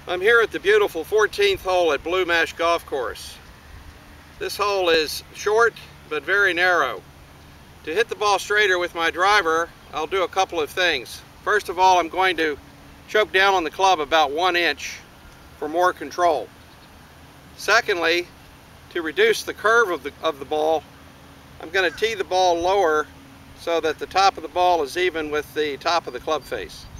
I'm here at the beautiful 14th hole at Blue Mash Golf Course. This hole is short but very narrow. To hit the ball straighter with my driver, I'll do a couple of things. First of all, I'm going to choke down on the club about 1 inch for more control. Secondly, to reduce the curve of the ball, I'm going to tee the ball lower so that the top of the ball is even with the top of the club face.